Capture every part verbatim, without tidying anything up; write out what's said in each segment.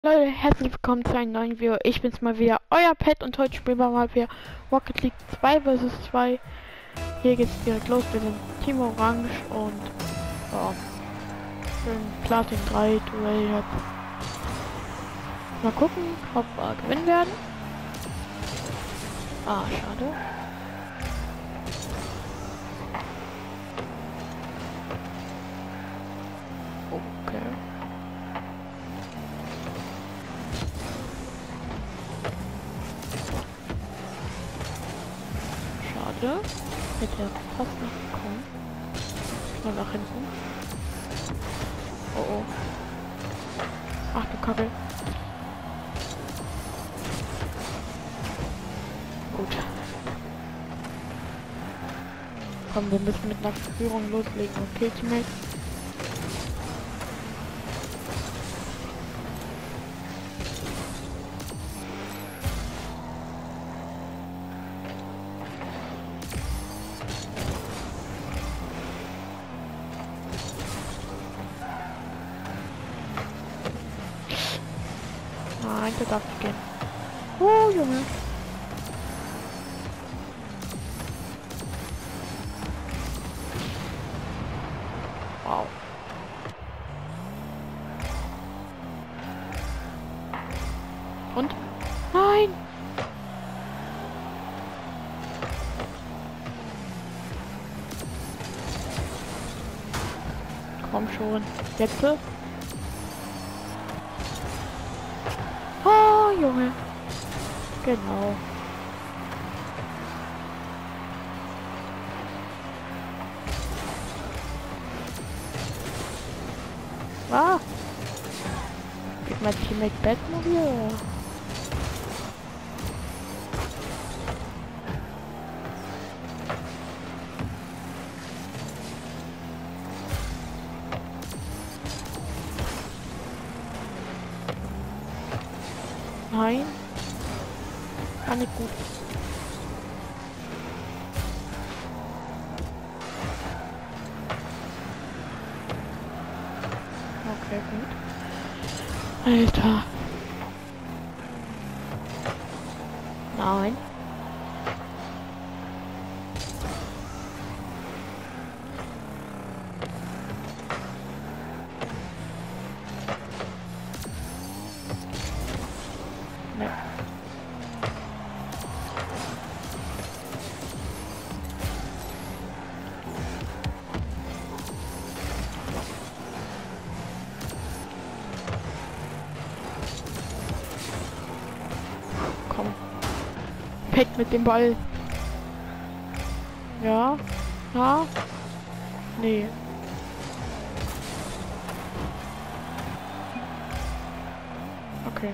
Leute, herzlich willkommen zu einem neuen Video. Ich bin's mal wieder, euer Pet, und heute spielen wir mal wieder Rocket League zwei versus zwei. Hier geht's direkt los. Wir sind Team Orange und ja, schön Platin drei Duell jetzt. Mal gucken, ob wir gewinnen werden. Ah, schade. Okay. Schade. Hätte er fast noch gekommen. Mal nach hinten. Oh oh. Ach du Kacke. Gut. Komm, wir müssen mit einer Führung loslegen. Okay, Teammate. Nein, der darf nicht gehen. Oh, Junge. Wow. Und? Nein! Komm schon. Jetzt? Oh, Junge. Genau. Ah. Geht mein Teammate Batmobil? Oder? Nein. War nicht gut. Okay, gut. Alter. Nein. Nee. Komm. Weg mit dem Ball. Ja. Ja. Nee. Okay.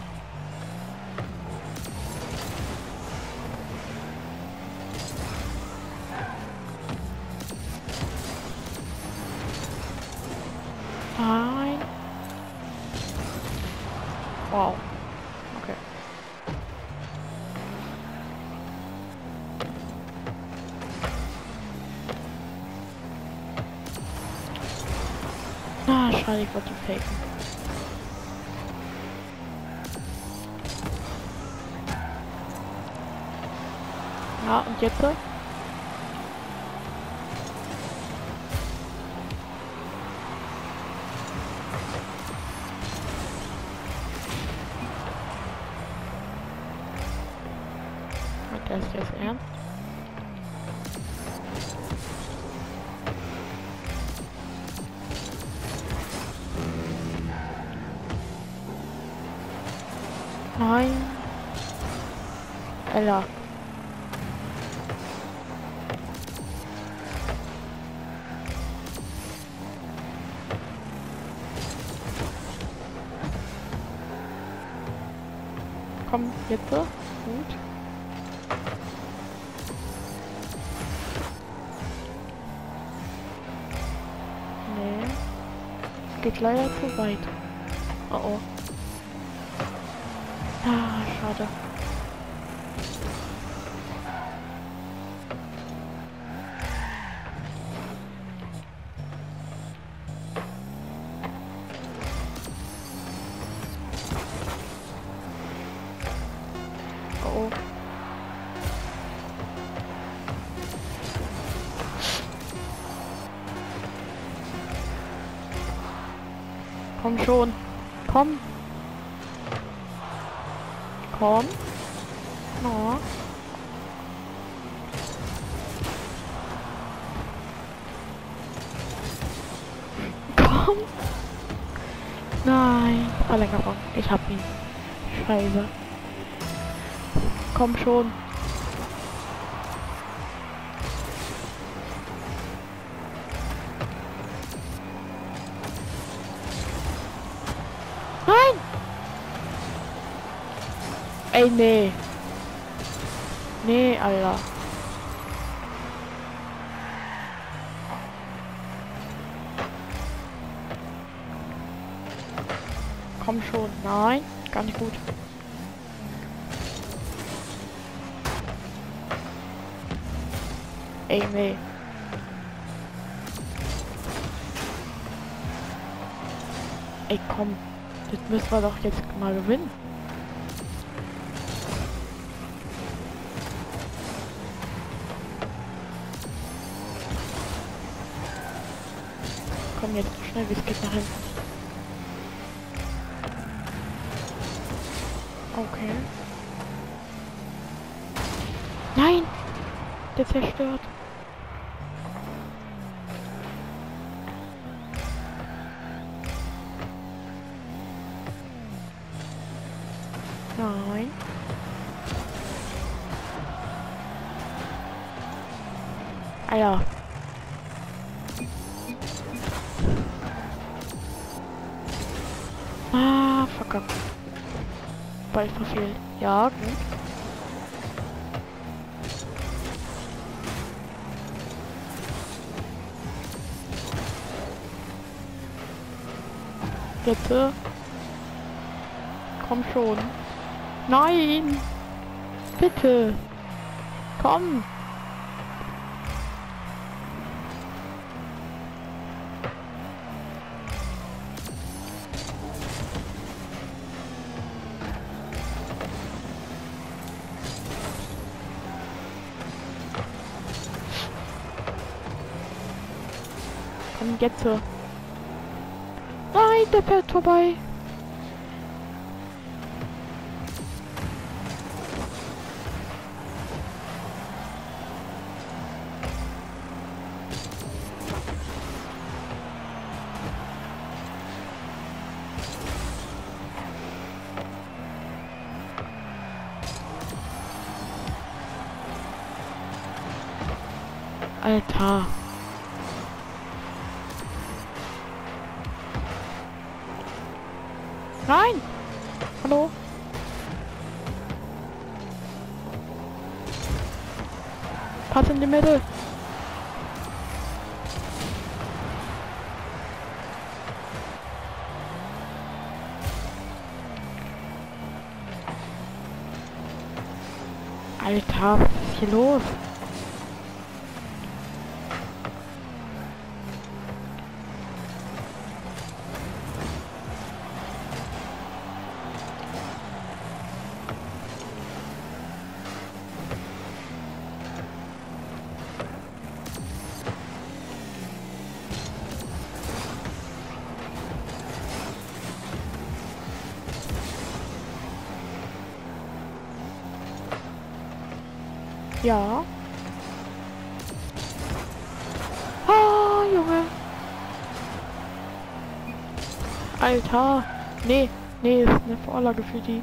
Nein. Wow. Okay. Ah, schade, ich wollte faken. Ja, und jetzt? Hat er es jetzt ernst? Nein. Ella. Komm, jetzt. Gut. Nee. Geht leider zu weit. Oh oh. Ah, schade. oh. Komm schon. Komm. Komm. Oh. Komm. Nein. Verlängerung. Ich hab ihn. Scheiße. Komm schon. Nein! Ey, nee. Nee, Alter. Komm schon. Nein, gar nicht gut. Ey, nee. Ey, komm. Das müssen wir doch jetzt mal gewinnen. Komm jetzt so schnell wie es geht nach hinten. Okay. Nein! Der zerstört. Nein. Ah ja. Ah, verkackt. Ball verfehlt. Ja, gut. Jetzt. äh, Komm schon. Nein! Bitte! Komm! Komm jetzt! äh. Nein, der fährt vorbei! Alter. Nein! Hallo? Pass in die Mitte. Alter, was ist hier los? Ja. Ah, Junge. Alter. Nee, nee, ist eine Vorlage für die.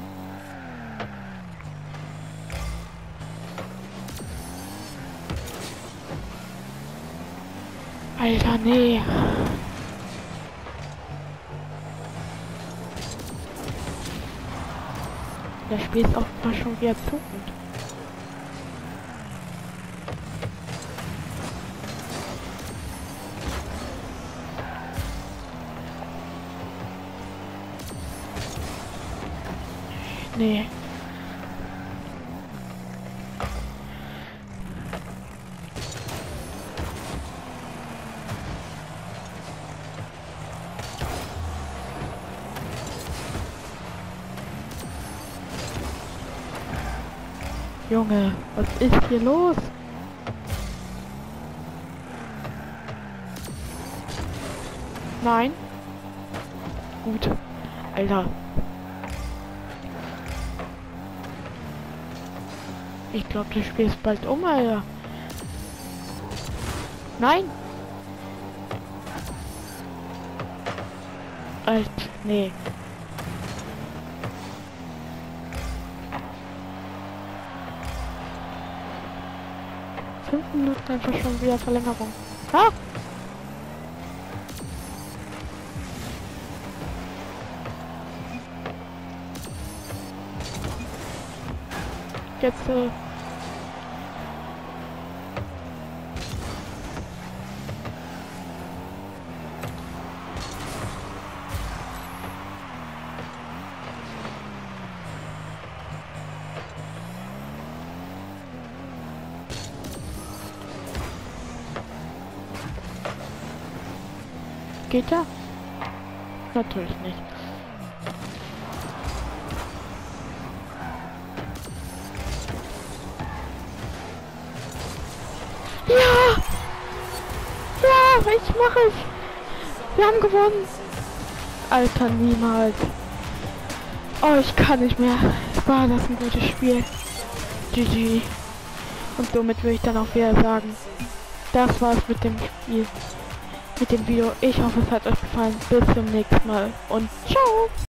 Alter, nee. Der Spiel ist auch mal schon wieder zuckend. Nee. Junge, was ist hier los? Nein. Gut. Alter. Ich glaube, das Spiel ist bald um, Alter. Nein. Alter, nee. Fünf Minuten einfach schon wieder Verlängerung. Ah! Jetzt äh geht ja? Natürlich nicht. Ja! Ja, ich mache es! Wir haben gewonnen! Alter, niemals! Oh, ich kann nicht mehr. War das ein gutes Spiel. G G. Und somit würde ich dann auch wieder sagen, das war's mit dem Spiel. Mit dem Video. Ich hoffe, es hat euch gefallen. Bis zum nächsten Mal und ciao!